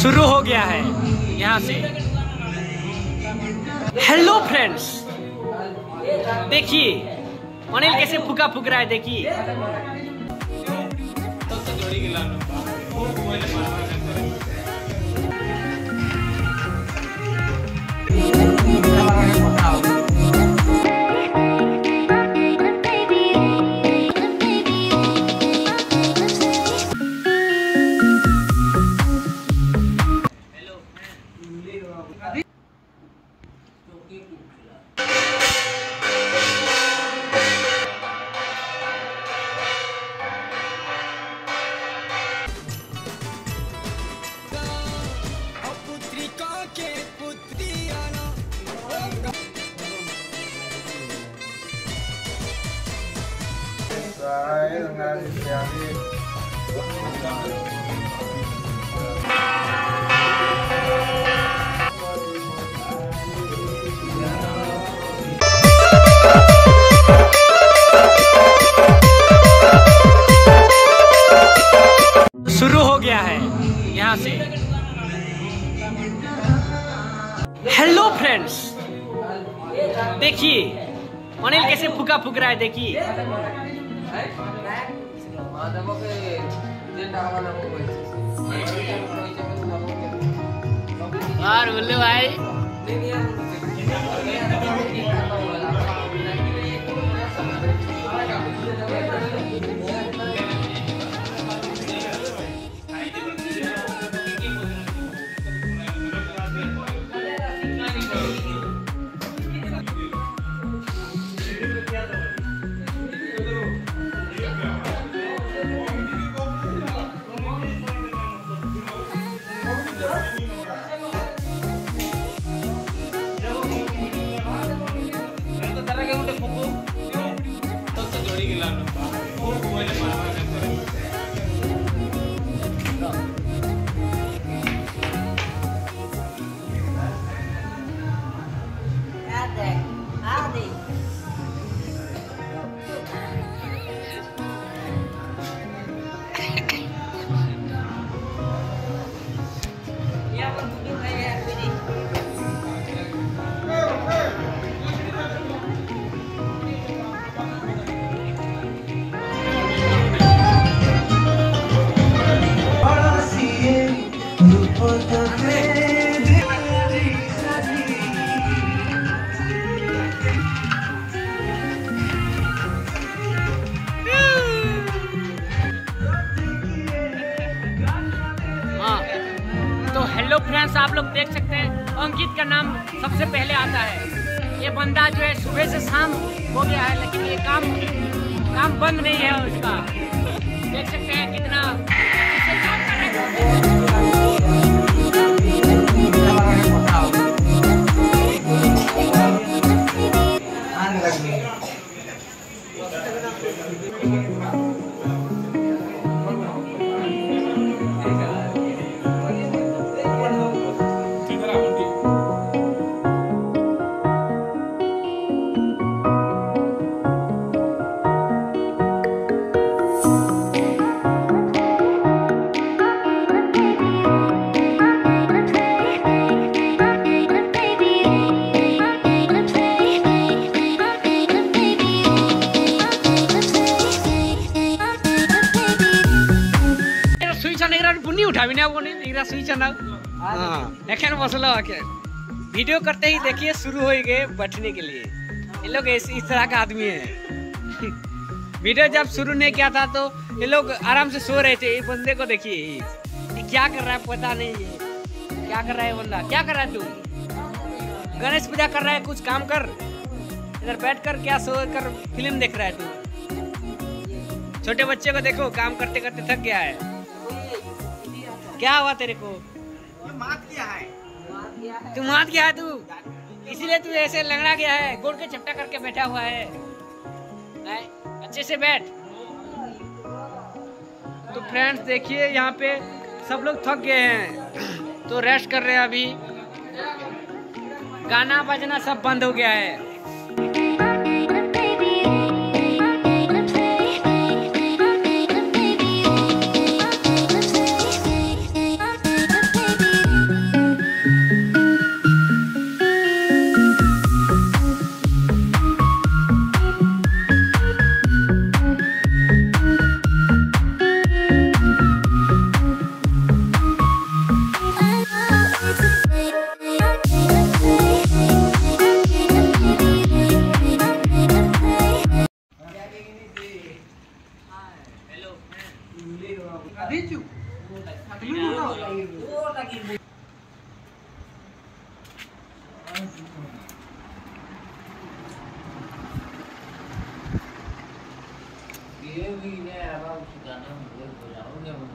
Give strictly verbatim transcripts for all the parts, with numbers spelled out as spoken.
शुरू हो गया है यहाँ से। हेलो फ्रेंड्स, देखिए अनिल कैसे फुका फुक रहा है, देखिए। शुरू हो गया है यहाँ से। हेलो फ्रेंड्स, देखिए अनिल कैसे फुका फुक रहा है, देखिए। और बोलो भाई, हेलो फ्रेंड्स, आप लोग देख सकते हैं अंकित का नाम सबसे पहले आता है। ये बंदा जो है सुबह से शाम हो गया है, लेकिन ये काम काम बंद नहीं है उसका। देख सकते हैं कितना काम कर रहे हैं। उठावी ना वो नहीं सुई चना हाँ एखन मसला आके वीडियो करते ही देखिए शुरू हो गए बैठने के लिए। ये लोग इस, इस तरह का आदमी है। वीडियो जब शुरू नहीं किया था तो ये लोग आराम से सो रहे थे। ये बंदे को देखिए, ये क्या कर रहा है पता नहीं। ये क्या कर रहा है बंदा, क्या कर रहा है तू? गणेश पूजा कर रहा है, कुछ काम कर। इधर बैठ कर क्या सो कर फिल्म देख रहा है तू? छोटे बच्चे को देखो काम करते करते थक गया है। क्या हुआ तेरे को? मात गया है। तू मात गया है तू, इसीलिए तू ऐसे लंगड़ा गया है, गोड़ के चपटा करके बैठा हुआ है। अच्छे से बैठ। तो फ्रेंड्स देखिए यहाँ पे सब लोग थक गए हैं तो रेस्ट कर रहे हैं। अभी गाना बजना सब बंद हो गया है। ये भी ने आराम से गाना बोल बजाओगे हम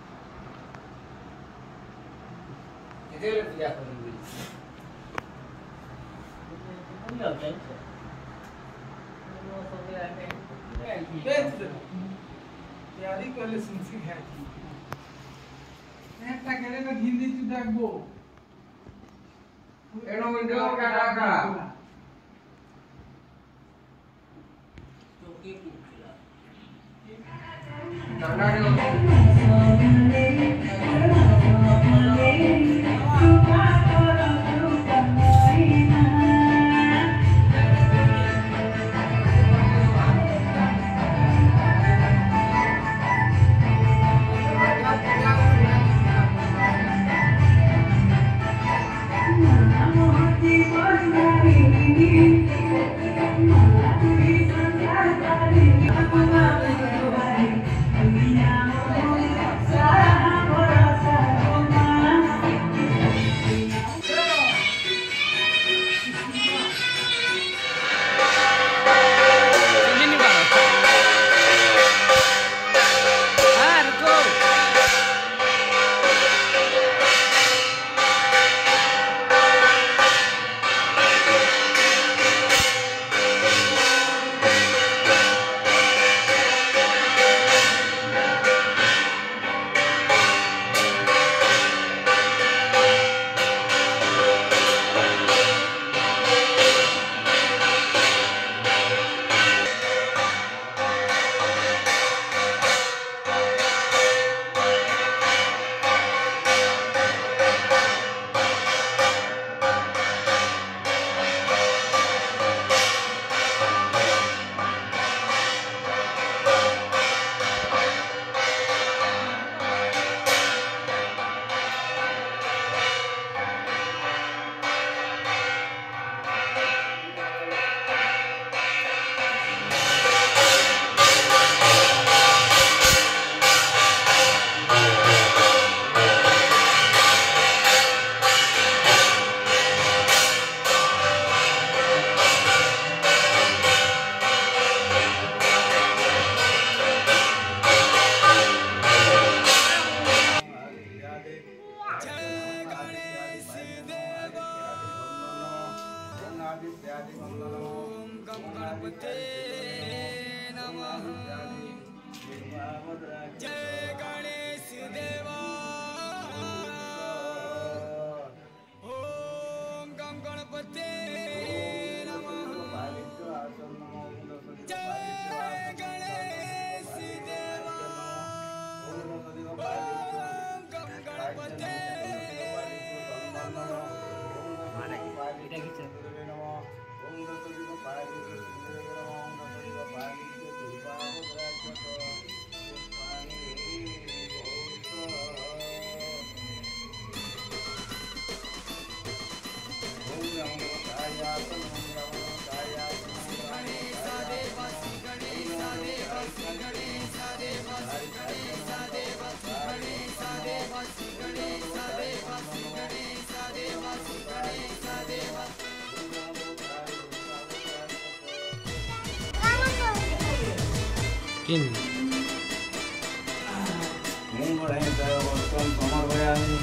इधर पूजा करेंगे नहीं होता है वो सब आने तैयारी कर ले सुनसी है একটা কেড়ে না হিন্দি তুই ডাকবো এনো মিন্টো কা ডাকা तो के पूछला जय गणेश देवा ओम गम गणपते नमः जय गणेश देवा ओम गम गणपते किन હું ભણાય તો વર્તન કમર ભયાની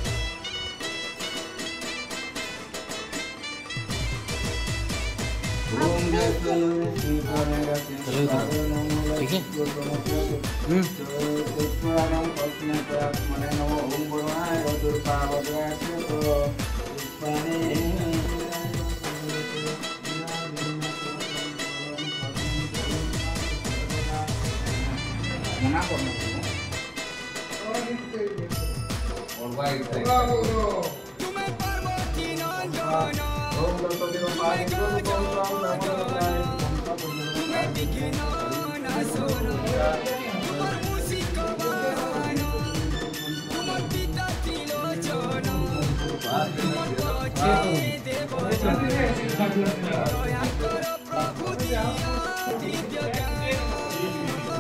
ઓમ જય શ્રી ગણેશ ठीक है હમ પુષ્પાણમ પસ્મે પ્રયાસ મને નમો ઓમ ભણાય દુર્ગા ભગવાન તો પુષ્પાને मना करना और भाई तुम्हें पार्वती नंदन ओम गणपति बप्पा तुम्हें दिखना न सोना तुम मूषिक वाहन तुम पिता त्रिलोचन देव दया करो प्रभु दिया दिव्य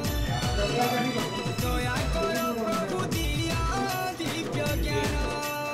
दया करो प्रभु दिया दिव्य ज्ञान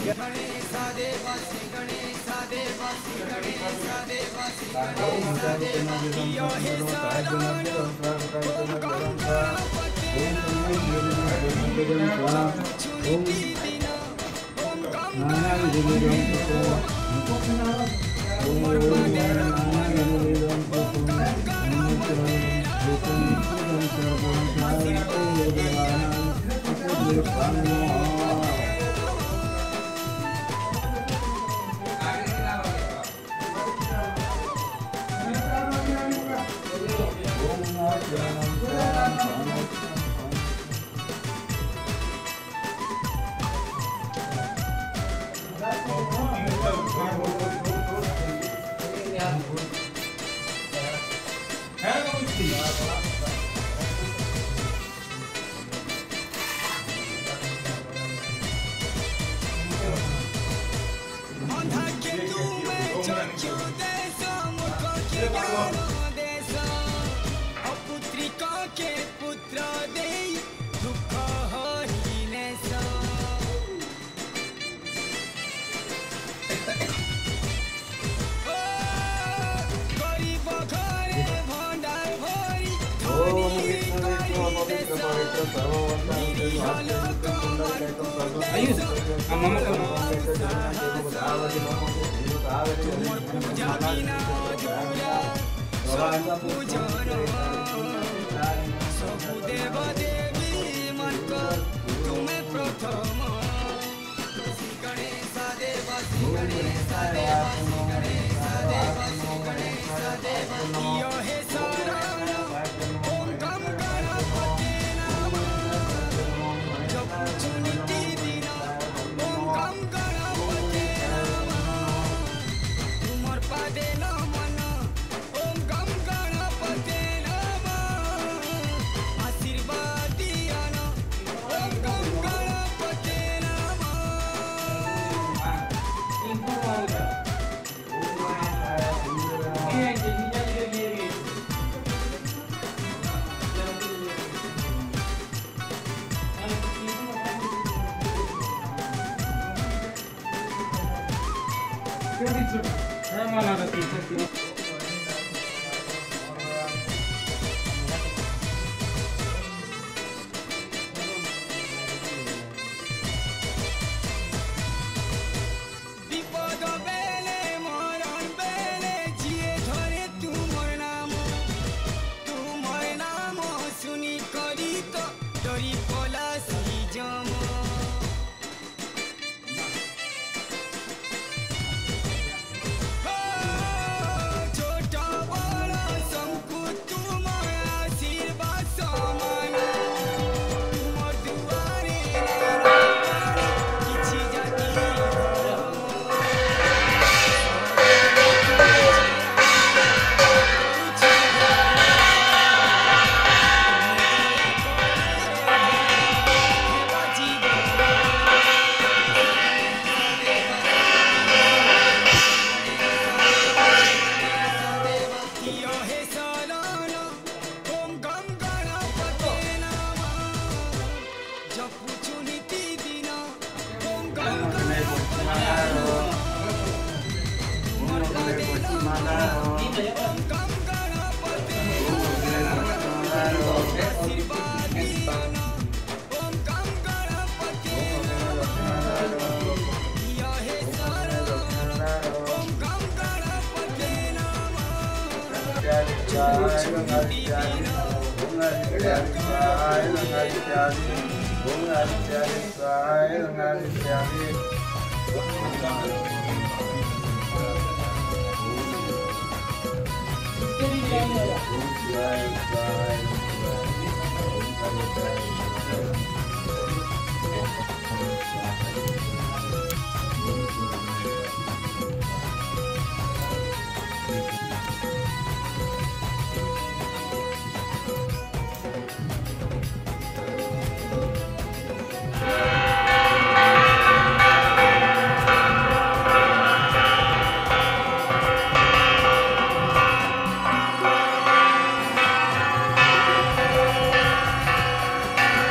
Thank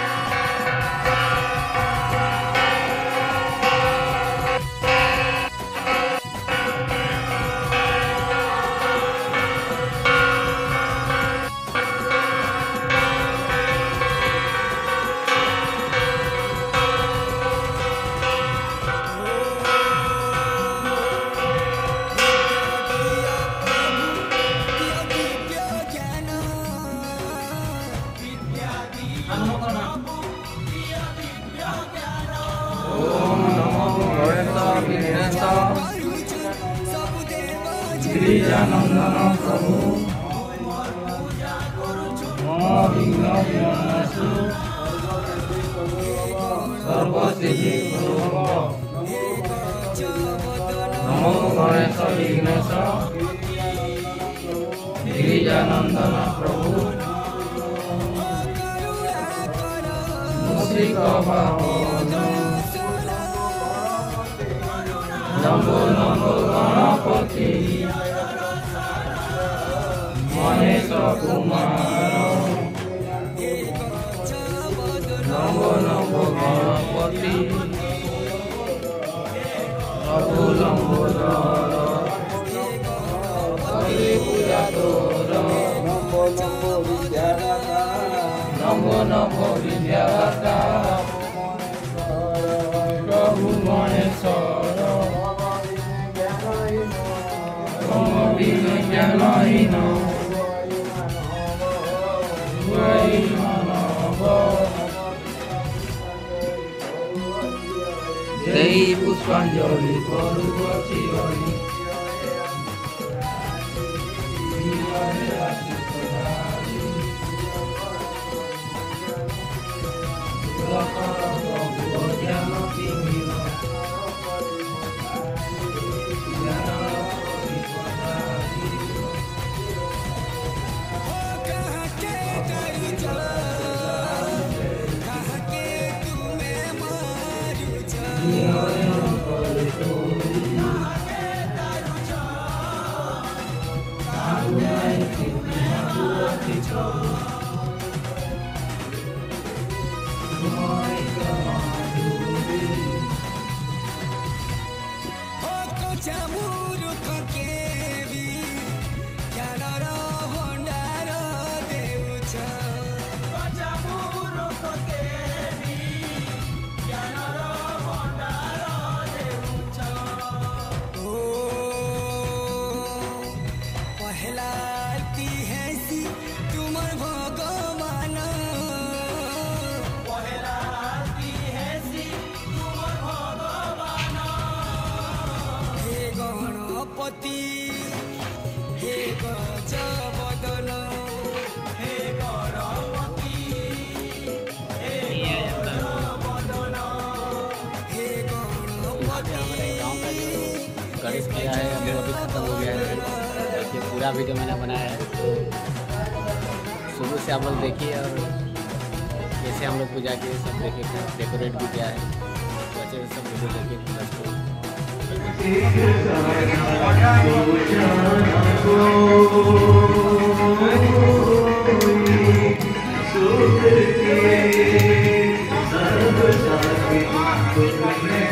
विघ्नेश गिरिजानंदन प्रभु मम विघ्न विनाशु सर्वसिद्धि प्रभव नमो गणेश विघ्नेश गिरिजानंदन प्रभु मूषिक वाहन नमो नमो गणपति महेश कुमार नमो नमो गणपति प्रभु लंबोदर हरि पूजा तोर नमो नमो विद्यादाता प्रभु महेश्वर मम विघ्न ज्ञानहीन वै मानव देहि पुष्पांजलि करुवछि हरि गणेश पूजा है हम लोग अभी खत्म हो गया है। देखिए पूरा वीडियो मैंने बनाया है, तो शुरू से आप लोग देखिए और जैसे हम लोग पूजा किए सब देखिए, डेकोरेट भी किया है, तो अच्छे से सब वीडियो देखिए।